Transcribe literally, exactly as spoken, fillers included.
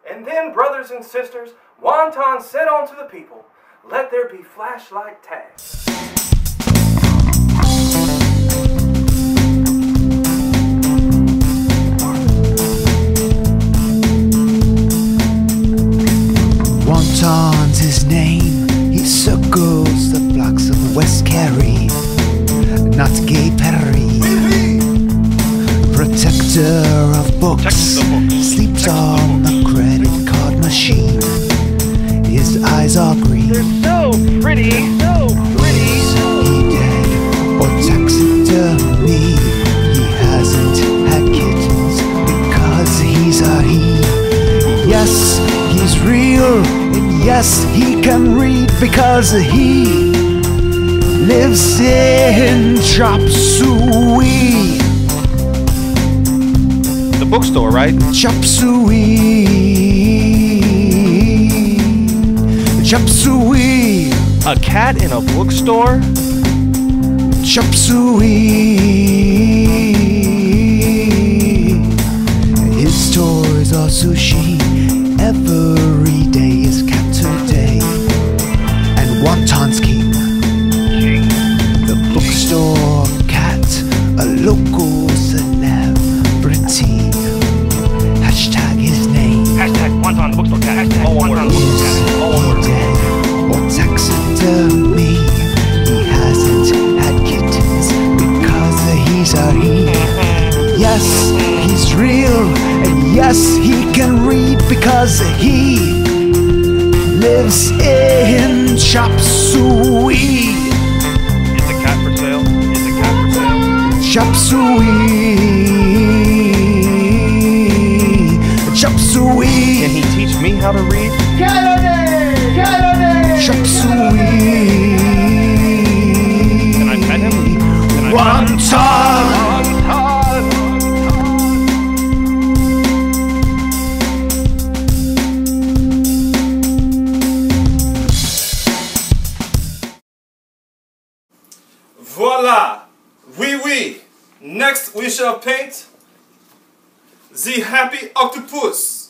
And then, brothers and sisters, Wonton said unto the people, let there be flashlight tags. Wonton's his name, he circles the blocks of West Cary, not Gay Perry. Protector of books, sleeps on the credit card machine. His eyes are green. They're so pretty, so pretty. He dead or taxidermy. He hasn't had kittens because he's a he. Yes, he's real, and yes, he can read because he lives in Chop Suey. The bookstore, right? Chop Suey. Chop Suey. A cat in a bookstore? Chop Suey. His toys are sushi. Every day is cat today. And Wonton's king. King. The bookstore cat, a local celebrity. Hashtag his name. Hashtag Wonton The Bookstore Cat. Hashtag Oh, Wonton The Bookstore Cat. All one word. Dead or taxidermy. He hasn't had kittens because he's a he. Yes, he's real, and yes, he can read because he lives in Chop Suey. Is the cat for sale? Is the cat for sale? Chop Suey. Chop Suey. Can he teach me how to read? Chop Suey. Can I pet him? Can I pet him? Wonton. Voila! Oui, oui! Next we shall paint the happy octopus.